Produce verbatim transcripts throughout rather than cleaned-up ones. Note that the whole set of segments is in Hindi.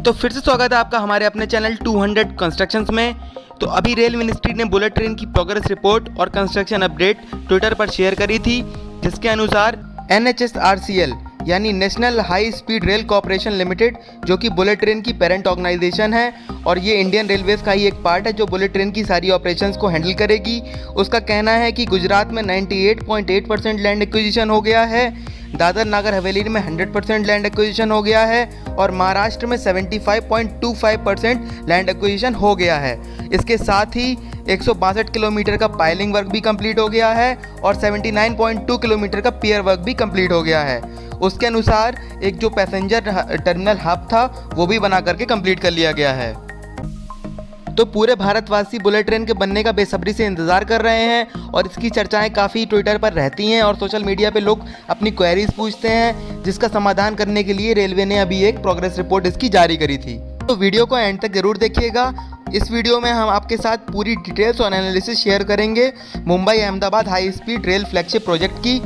तो फिर से स्वागत है आपका हमारे अपने चैनल टू हंड्रेड कंस्ट्रक्शंस में। तो अभी रेल मिनिस्ट्री ने बुलेट ट्रेन की प्रोग्रेस रिपोर्ट और कंस्ट्रक्शन अपडेट ट्विटर पर शेयर करी थी, जिसके अनुसार N H S R C L यानी national high speed rail corporation limited, जो कि बुलेट ट्रेन की पेरेंट ऑर्गेनाइजेशन है और ये इंडियन रेलवेज का ही एक पार्ट है जो बुलेट ट्रेन की सारी ऑपरेशंस को हैंडल करेगी। उसका कहना है कि गुजरात में अट्ठानवे पॉइंट आठ परसेंट लैंड एक्विजिशन हो गया है, दादर नगर हवेली में सौ परसेंट लैंड एक्विजिशन हो गया है और महाराष्ट्र में पचहत्तर पॉइंट दो पाँच परसेंट लैंड एक्विजिशन हो गया है। इसके साथ ही एक सौ बासठ किलोमीटर का पाइलिंग वर्क भी कंप्लीट हो गया है और उन्यासी पॉइंट दो किलोमीटर का पियर वर्क भी कंप्लीट हो गया है। उसके अनुसार एक जो पैसेंजर टर्मिनल हब था वो भी बना करके कंप्लीट कर लिया गया है। तो पूरे भारतवासी बुलेट ट्रेन के बनने का बेसब्री से इंतज़ार कर रहे हैं और इसकी चर्चाएं काफ़ी ट्विटर पर रहती हैं और सोशल मीडिया पे लोग अपनी क्वेरीज पूछते हैं, जिसका समाधान करने के लिए रेलवे ने अभी एक प्रोग्रेस रिपोर्ट इसकी जारी करी थी। तो वीडियो को एंड तक जरूर देखिएगा। इस वीडियो में हम आपके साथ पूरी डिटेल्स और एनालिसिस शेयर करेंगे Mumbai Ahmedabad high speed rail flagship project की।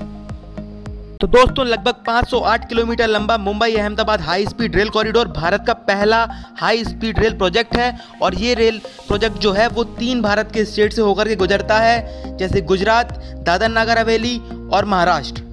तो दोस्तों, लगभग पाँच सौ आठ किलोमीटर लंबा Mumbai Ahmedabad high speed rail corridor Bharat का पहला हाई स्पीड रेल प्रोजेक्ट है और ये रेल प्रोजेक्ट जो है वो तीन भारत के स्टेट से होकर के गुजरता है, जैसे गुजरात, दादर नगर हवेली और महाराष्ट्र।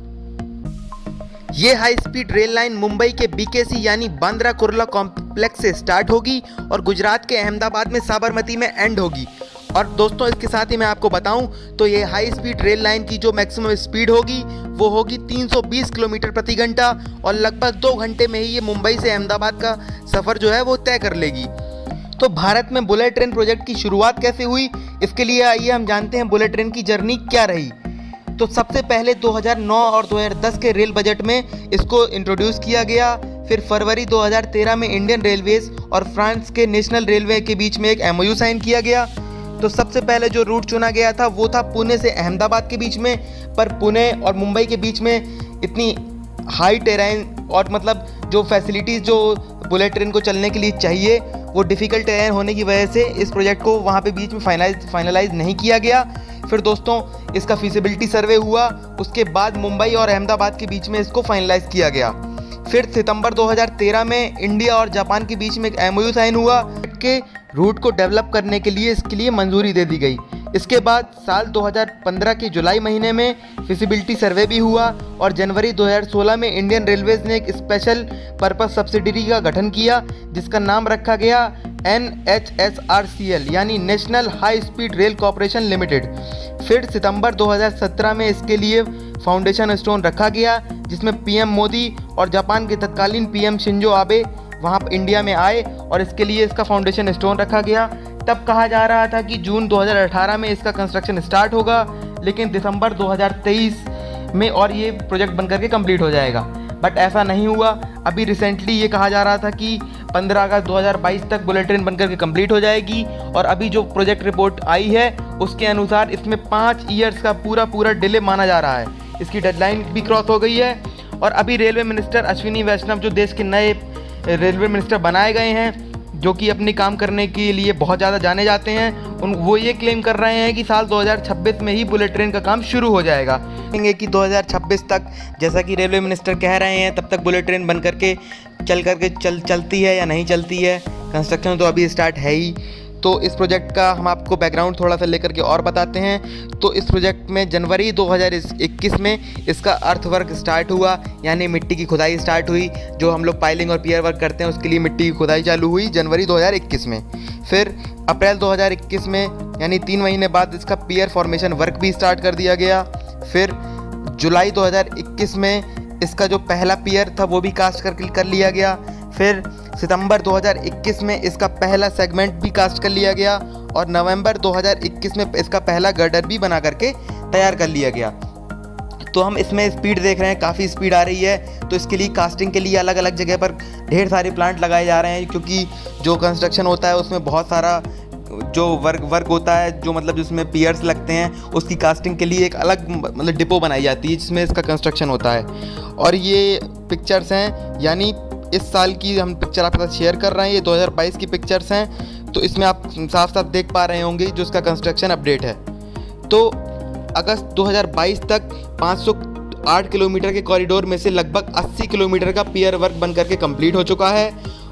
ये high speed rail line Mumbai के बी के सी यानी बांद्रा कुर्ला कॉम्प्लेक्स से स्टार्ट होगी और गुजरात के अहमदाबाद में साबरमती में एंड होगी। और दोस्तों, इसके साथ ही मैं आपको बताऊं तो ये हाई स्पीड रेल लाइन की जो मैक्सिमम स्पीड होगी वो होगी तीन सौ बीस किलोमीटर प्रति घंटा और लगभग दो घंटे में ही ये मुंबई से अहमदाबाद का सफ़र जो है वो तय कर लेगी। तो भारत में बुलेट ट्रेन प्रोजेक्ट की शुरुआत कैसे हुई, इसके लिए आइए हम जानते हैं बुलेट ट्रेन की जर्नी क्या रही। तो सबसे पहले दो हज़ार नौ और दो हज़ार दस के रेल बजट में इसको इंट्रोड्यूस किया गया। फिर फरवरी दो हज़ार तेरह में इंडियन रेलवेज और फ्रांस के नेशनल रेलवे के बीच में एक एम ओ यू साइन किया गया। तो सबसे पहले जो रूट चुना गया था वो था पुणे से अहमदाबाद के बीच में, पर पुणे और मुंबई के बीच में इतनी हाई टेरेन और मतलब जो फैसिलिटीज़ जो बुलेट ट्रेन को चलने के लिए चाहिए वो डिफ़िकल्ट टेरेन होने की वजह से इस प्रोजेक्ट को वहाँ पे बीच में फाइनलाइज फाइनलाइज नहीं किया गया। फिर दोस्तों, इसका फिजिबिलिटी सर्वे हुआ, उसके बाद मुंबई और अहमदाबाद के बीच में इसको फाइनलाइज किया गया। फिर सितंबर दो हज़ार तेरह में इंडिया और जापान के बीच में एक एम ओ यू साइन हुआ के रूट को डेवलप करने के लिए इसके लिए मंजूरी दे दी गई। इसके बाद साल दो हज़ार पंद्रह के जुलाई महीने में फिजिबिलिटी सर्वे भी हुआ और जनवरी दो हज़ार सोलह में इंडियन रेलवेज ने एक स्पेशल पर्पस सब्सिडरी का गठन किया, जिसका नाम रखा गया N H S R C L यानी national high speed rail corporation limited. फिर सितंबर दो हज़ार सत्रह में इसके लिए फाउंडेशन स्टोन रखा गया, जिसमें पी एम मोदी और जापान के तत्कालीन पी एम शिंजो आबे वहाँ इंडिया में आए और इसके लिए इसका फाउंडेशन स्टोन रखा गया। तब कहा जा रहा था कि जून दो हज़ार अठारह में इसका कंस्ट्रक्शन स्टार्ट होगा, लेकिन दिसंबर दो हज़ार तेईस में और ये प्रोजेक्ट बनकर के कंप्लीट हो जाएगा, बट ऐसा नहीं हुआ। अभी रिसेंटली ये कहा जा रहा था कि पंद्रह अगस्त दो हज़ार बाईस तक बुलेट ट्रेन बनकर के कंप्लीट हो जाएगी और अभी जो प्रोजेक्ट रिपोर्ट आई है उसके अनुसार इसमें पाँच ईयर्स का पूरा पूरा डिले माना जा रहा है। इसकी डेडलाइन भी क्रॉस हो गई है और अभी रेलवे मिनिस्टर अश्विनी वैष्णव जो देश के नए रेलवे मिनिस्टर बनाए गए हैं, जो कि अपने काम करने के लिए बहुत ज़्यादा जाने जाते हैं, उन वो ये क्लेम कर रहे हैं कि साल दो हज़ार छब्बीस में ही बुलेट ट्रेन का काम शुरू हो जाएगा। कहेंगे कि दो हज़ार छब्बीस तक, जैसा कि रेलवे मिनिस्टर कह रहे हैं, तब तक बुलेट ट्रेन बन करके चल करके चल चलती है या नहीं चलती है। कंस्ट्रक्शन तो अभी स्टार्ट है ही। तो इस प्रोजेक्ट का हम आपको बैकग्राउंड थोड़ा सा लेकर के और बताते हैं। तो इस प्रोजेक्ट में जनवरी दो हज़ार इक्कीस में इसका अर्थ वर्क स्टार्ट हुआ, यानी मिट्टी की खुदाई स्टार्ट हुई। जो हम लोग पाइलिंग और पियर वर्क करते हैं उसके लिए मिट्टी की खुदाई चालू हुई जनवरी दो हज़ार इक्कीस में। फिर अप्रैल दो हज़ार इक्कीस में यानी तीन महीने बाद इसका पियर फॉर्मेशन वर्क भी स्टार्ट कर दिया गया। फिर जुलाई दो हज़ार इक्कीस में इसका जो पहला पियर था वो भी कास्ट कर कर लिया गया। फिर सितंबर दो हज़ार इक्कीस में इसका पहला सेगमेंट भी कास्ट कर लिया गया और नवंबर दो हज़ार इक्कीस में इसका पहला गर्डर भी बना करके तैयार कर लिया गया। तो हम इसमें स्पीड देख रहे हैं, काफ़ी स्पीड आ रही है। तो इसके लिए कास्टिंग के लिए अलग अलग जगह पर ढेर सारे प्लांट लगाए जा रहे हैं, क्योंकि जो कंस्ट्रक्शन होता है उसमें बहुत सारा जो वर्क वर्क होता है, जो मतलब जिसमें पियर्स लगते हैं, उसकी कास्टिंग के लिए एक अलग मतलब डिपो बनाई जाती है जिसमें इसका कंस्ट्रक्शन होता है। और ये पिक्चर्स हैं, यानी इस साल की हम पिक्चर आपके साथ शेयर कर रहे हैं, ये दो हज़ार बाईस की पिक्चर्स हैं। तो इसमें आप साफ साफ देख पा रहे होंगे जो इसका कंस्ट्रक्शन अपडेट है। तो अगस्त दो हज़ार बाईस तक पाँच सौ आठ किलोमीटर के कॉरिडोर में से लगभग अस्सी किलोमीटर का पियर वर्क बन करके कंप्लीट हो चुका है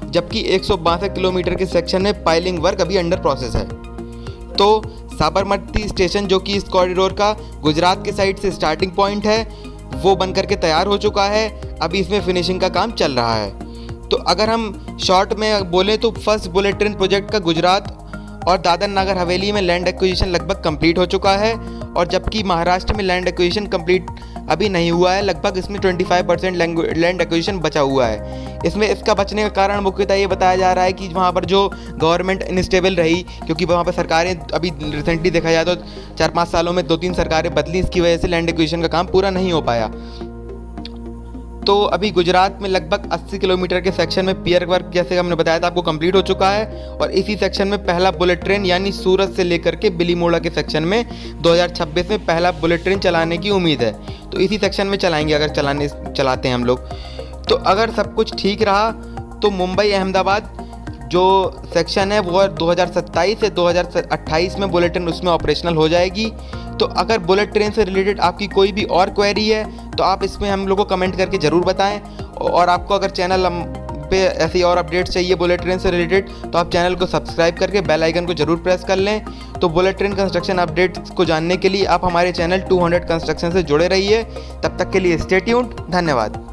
जबकि एक सौ बासठ किलोमीटर के सेक्शन में पाइलिंग वर्क अभी अंडर प्रोसेस है। तो साबरमती स्टेशन जो कि इस कॉरिडोर का गुजरात के साइड से स्टार्टिंग पॉइंट है, वो बन करके तैयार हो चुका है। अभी इसमें फिनिशिंग का काम चल रहा है। तो अगर हम शॉर्ट में बोलें तो फर्स्ट बुलेट ट्रेन प्रोजेक्ट का गुजरात और दादर नगर हवेली में लैंड एक्विजिशन लगभग कंप्लीट हो चुका है, और जबकि महाराष्ट्र में लैंड एक्विजिशन कंप्लीट अभी नहीं हुआ है। लगभग इसमें पच्चीस परसेंट लैंड एक्विजिशन बचा हुआ है। इसमें इसका बचने का कारण मुख्यतः ये बताया जा रहा है कि वहाँ पर जो गवर्नमेंट इनस्टेबल रही, क्योंकि वहाँ पर सरकारें अभी रिसेंटली देखा जाए तो चार पाँच सालों में दो तीन सरकारें बदली, इसकी वजह से लैंड एक्विजिशन का काम पूरा नहीं हो पाया। तो अभी गुजरात में लगभग अस्सी किलोमीटर के सेक्शन में पियर वर्क, जैसे हमने बताया था आपको, कंप्लीट हो चुका है, और इसी सेक्शन में पहला बुलेट ट्रेन यानी सूरत से लेकर के बिलीमोड़ा के सेक्शन में दो हज़ार छब्बीस में पहला बुलेट ट्रेन चलाने की उम्मीद है। तो इसी सेक्शन में चलाएंगे अगर चलाने चलाते हैं हम लोग। तो अगर सब कुछ ठीक रहा तो मुंबई अहमदाबाद जो सेक्शन है वो दो हज़ार सत्ताईस से दो हज़ार अट्ठाईस में बुलेट ट्रेन उसमें ऑपरेशनल हो जाएगी। तो अगर बुलेट ट्रेन से रिलेटेड आपकी कोई भी और क्वेरी है तो आप इसमें हम लोग को कमेंट करके ज़रूर बताएं, और आपको अगर चैनल पे ऐसी और अपडेट्स चाहिए बुलेट ट्रेन से रिलेटेड तो आप चैनल को सब्सक्राइब करके बेल आइकन को जरूर प्रेस कर लें। तो बुलेट ट्रेन कंस्ट्रक्शन अपडेट्स को जानने के लिए आप हमारे चैनल टू हंड्रेड कंस्ट्रक्शन से जुड़े रहिए। तब तक के लिए स्टे ट्यून्ड। धन्यवाद।